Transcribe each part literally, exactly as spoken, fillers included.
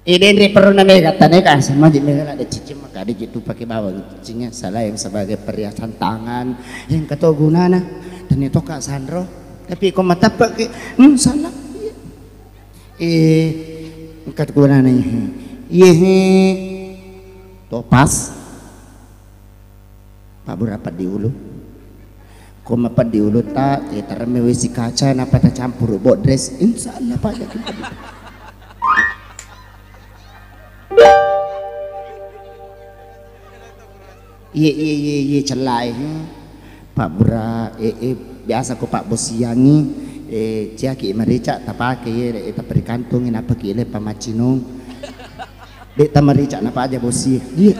Ini pernah katanya kan sama di negara ada cincin maka ada gitu pakai bawang cincinnya salah yang sebagai perhiasan tangan yang kata gunana dan itu Kak Sandro tapi kok mata pakai hmm, salah eh kata gunana iya topas Pak berapa di ulu kok apa di ulu tak kita rame wisi kaca napa tak campur bot dress insya Allah Pak ya kita iya iya iya iya celai Pak Bura eh, eh biasa ko Pak Bos Yangi eh ciaki marica tapake ye eta perikantungin apa kile pamacinong de tamarica napa aja bosi iya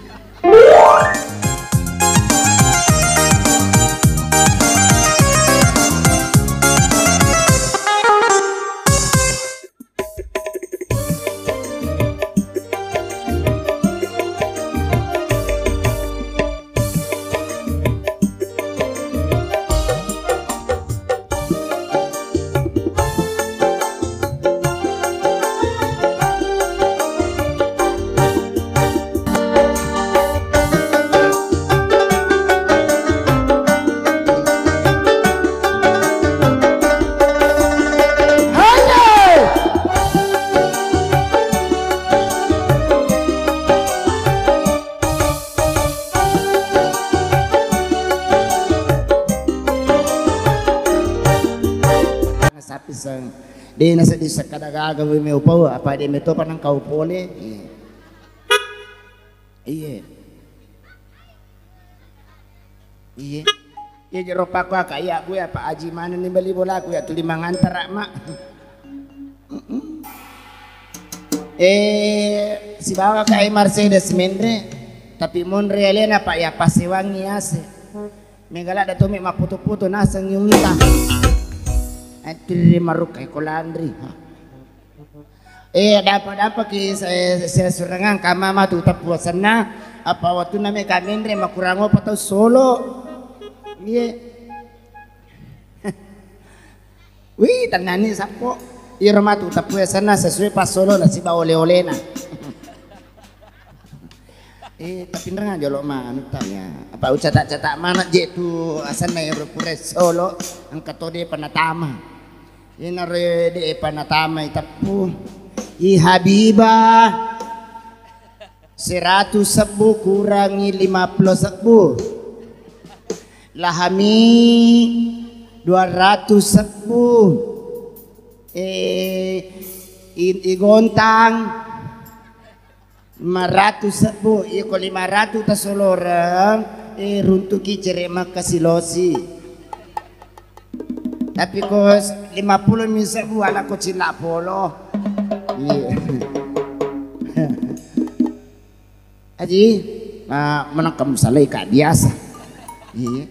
di nasa di sa kadagagawin may upaw apa di may to pa ng kaupole iya iya iya jero pa ko kaya ko ya pa aji mana ni bali bola ko ya tulimang antara mak eh si bawa kay Mercedes Mendre tapi Monreal na pa ya pasiwangi ase megala da tumi maputo-puto nasang yung ita at maruk kay kolandri eh dapat dapat ki saya surangan kama matutap puasan na apa waktu nami kami ndre makurango patau solo iya wih tanani sapo iro matutap puasan na sesuai pas solo na si ba ole-ole na eh tapi nrengan jolo man tanya apa ucatak-catak mana je tu asan na iro pures solo ang katode panatama inare de panatama itapu i Habibah seratus sebu kurangi lima puluh sebu Lahami dua ratus sebu eh igontang lima ratus sebu iko lima ratus tasolorang eh runtuki cere makasilosi tapi kos lima puluh misabu ala ko cila polo iya aji uh, menangkam salai kak biasa iya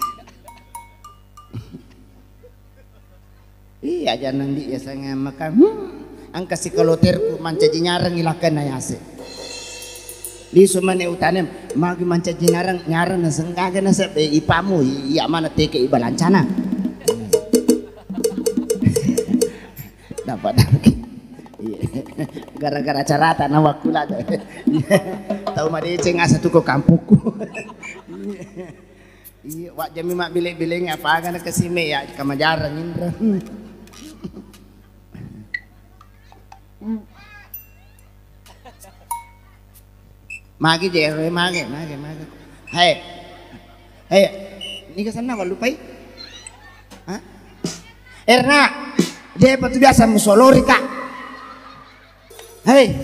iya aja nanti biasanya makan hmm, ang kasi kaloterku mancaji nyarang ilakan na yase di sumane utanem magi mancaji nyarang nyarang na sengkaga na sa ipamu iya mana teke ibalancana dapat gara-gara carata na wakula tahu madi ceng asa tuko kampuku iya wak jami mak bilik-bilik apa kan kesime ya kamajaran indra magi jere magi magi magi hai hai ni ke sana walu pai ha Erna dia betul biasa musolori kak hei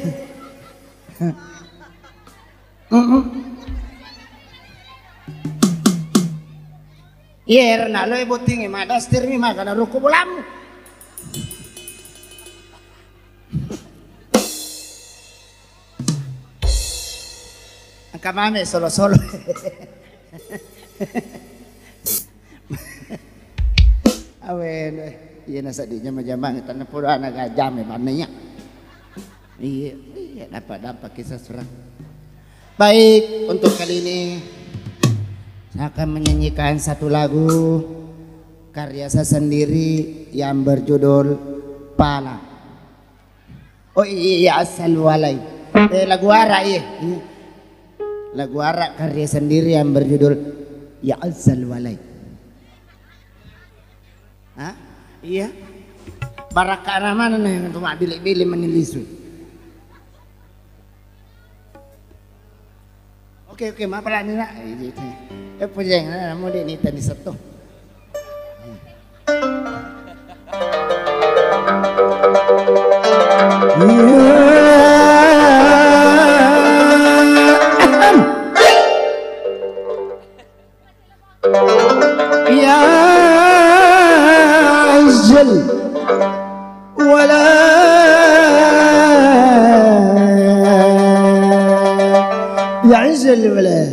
iya Erna lo ibu tinggi mada setirmi makan ruku bolamu angka mame solo-solo awen iya nasa di jama jama tanah pura anak ajam mananya iya iya dapat dapat kisah surang baik untuk kali ini saya akan menyanyikan satu lagu karya saya sendiri yang berjudul Pala. Oh iya asal walai. Eh, lagu Ara iya. iya. Lagu Ara karya sendiri yang berjudul Ya Azal Walai. Hah? Iya. Barakana mana nih yang cuma bilik-bilik menilisu. Oke oke maaf lah nih nak. Eh punya yang mau dia nih tadi satu. Ya Azal Walai Ya Azal Walai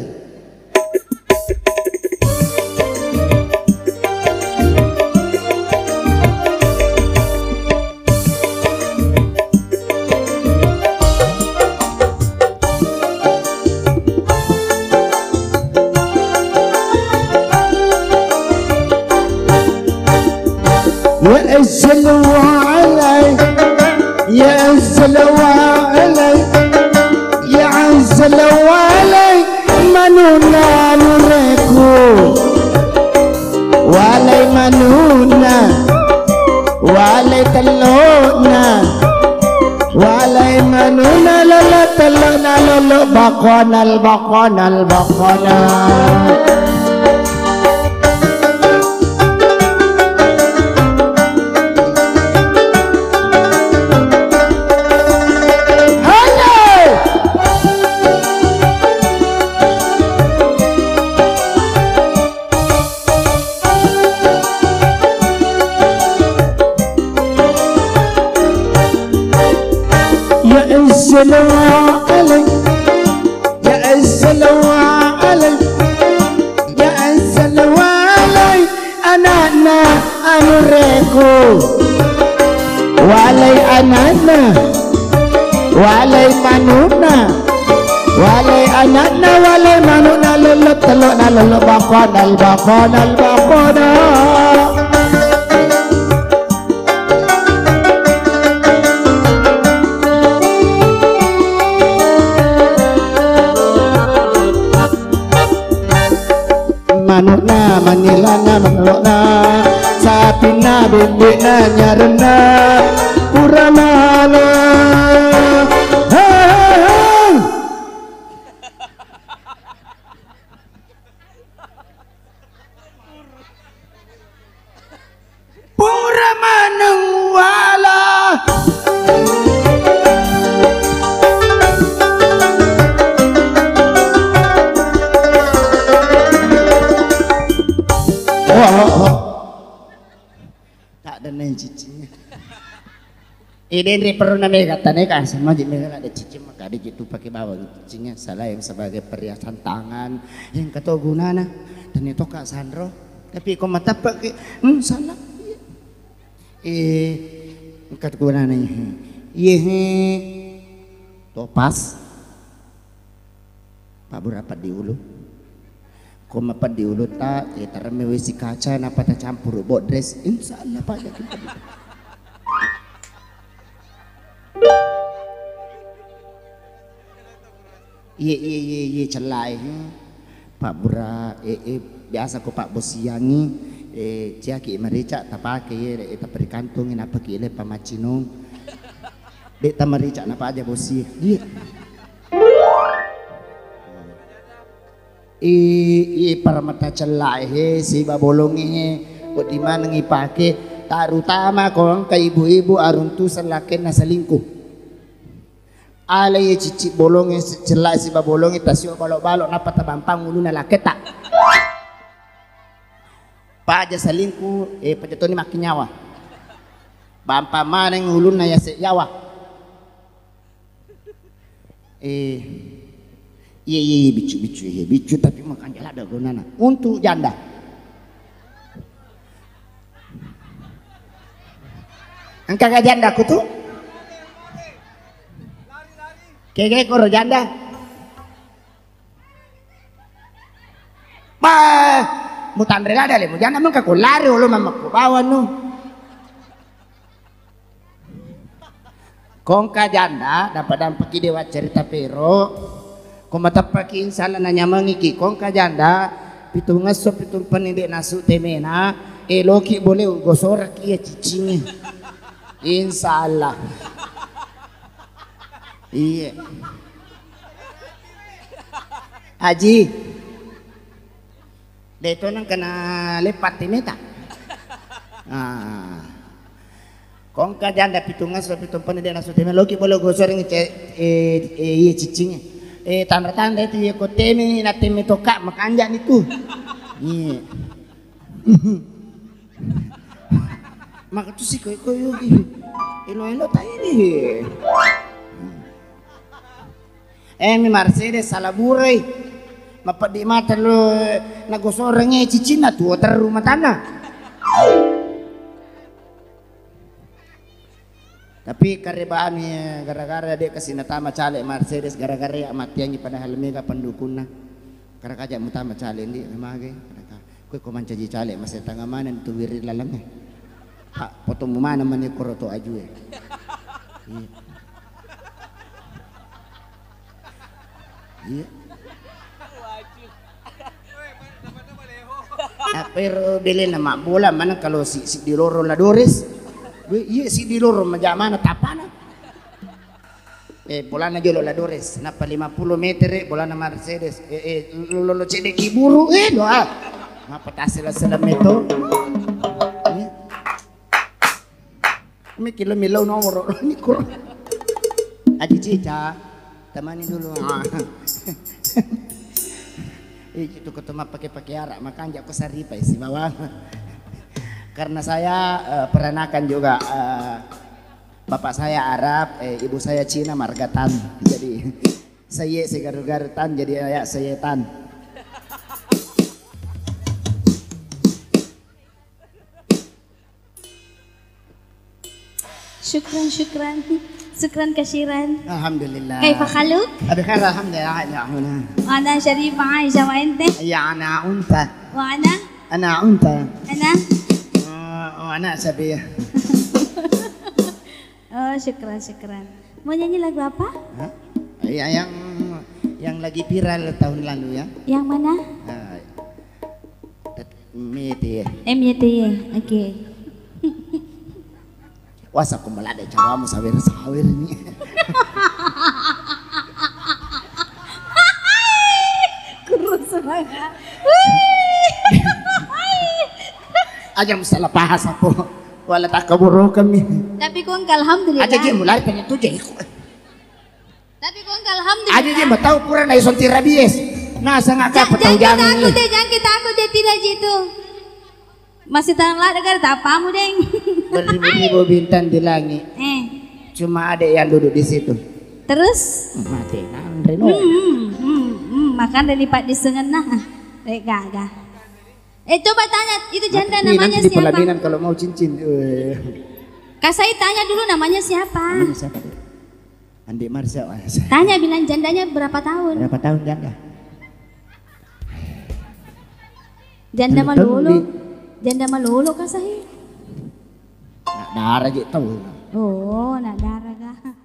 وأزل وعلي يا أزل وعلي يا أزل وعلي منونا نريكو وعلي منونا وعلي تلونا وعلي منونا للا تلونا للا بقونا البقونا البقونا السلام عليك يا السلام عليك يا السلام عليك أنا أنا أنوريكو وعلي أنا أنا وعلي منونا وعلي أنا أنا وعلي منونا للو تلونا للو بقونا البقونا البقونا manukna manilana manulokna sapina bimbina nyarena puramana hey. Puramana wala tak ada nih cicinya. Ini perlu namanya katanya kan sama jadi ada cici maka ada gitu pakai bawa cicinya salah yang sebagai perhiasan tangan yang kata gunana dan itu kak Sandro tapi kau mata pakai hmm, salah eh kata gunana iya topas pak berapa di ulu kau mapat di ulu tak kita remeh si kaca napa tak campur buat dress insya Allah pak yakin iya iya iya iya celai pak bura eh, eh biasa ko pak bosiangi eh ciaki marica tapake ye eta perikantungin apa kile pamacinong dek tamarica napa aja bosi iya i i para mata celai he si babolongi kok di mana ngipake terutama kong ke ibu-ibu aruntu selakin na selingkuh alay cici bolongi celai si babolongi tasio balok-balok napa tabampang ulu na laketa pa aja selingkuh eh pajato ni makin nyawa bampa mana yang ulu na yase yawa eh iya iya bicu bicu iya bicu tapi makan jalan ada gunana untuk janda angka gak janda aku tuh kayak koro janda bah mutandre ada le janda mengka ko lari ulo mamak ko bawan no Kongka janda dapat dampak dewa cerita pero kung matapaki insala na niya mangiki kongka janda pitong ngaso pitong panindi nasu temena e loki boleh gosora kia cicingnya insala iya Haji dito nang kena lepat ini tak ah kong ka janda pitungan so pitong panidi nasu temena loki boleh gosora ngi iya cicingnya eh tanda-tanda itu ya kotemi na temi toka makanjak itu iya maka tuh sih koyo koyo ilo ilo tak ini eh mi Mercedes salah burai mapa di mata lo nagosorengnya cicina tuh ter rumah tanah tapi karebaannya gara-gara dia kesini tama cale Mercedes gara-gara ya matiannya pada hal mega pendukungna karena kajak mutama cale ini memang kue koman caji cale masih tangga mana itu wiri lalangnya hak potong mana mana koroto aju ya iya iya pero beli nama bola mana kalau si, si di loro la Doris iya si di loro majak mana tapana eh bolana jolo la Dores napa lima puluh meter bolana Mercedes eh, eh lo lo cedek iburu eh doa ngapa tasila selam itu mi kilo milo nomor ini kur aji cica temani dulu eh itu ketemu pakai-pakai arak makan jak kesaripa isi bawah karena saya uh, peranakan juga uh, bapak saya Arab, eh, ibu saya Cina margatan, jadi saya segar-garutan jadi ayak saya tan. Syukran syukran syukran kasiran. Alhamdulillah. Kaifa khaluk? Abi khair alhamdulillah ya huna. Ana Syarifah Aisyah wa ente? Ya ana unta. Wa ana? Ana unta. Ana? Anak Sabia. Oh syukran syukran. Mau nyanyi lagu apa? Hah? Ya yang yang lagi viral tahun lalu ya. Yang mana? Uh, M Y T Y. M Y T Y. Oke. Wasa aku malah ada cawamu sawer sawer ini. Kurus banget. Aja masalah bahas aku wala tak kaburo kami tapi kong alhamdulillah aja dia mulai tanya tuh jadi tapi kong alhamdulillah aja dia tahu pura na isonti rabies nah sangat apa tahu jangan jangan aku deh jangan kita aku deh tidak gitu masih tangan lah dengar tapamu deng beribu-ribu bintang di langit eh cuma ada yang duduk di situ terus mati nang reno hmm, hmm, hmm, hmm, makan dari lipat di sengenah dek gagah. Eh coba tanya itu janda Mati, namanya nanti siapa? di kalau mau cincin. Kak saya tanya dulu namanya siapa? Namanya siapa? Andi Marsha. Tanya bilang jandanya berapa tahun? Berapa tahun janda? Janda malolo. Janda malolo Kak saya. Nak darah je tahu. Oh, nak darah kah?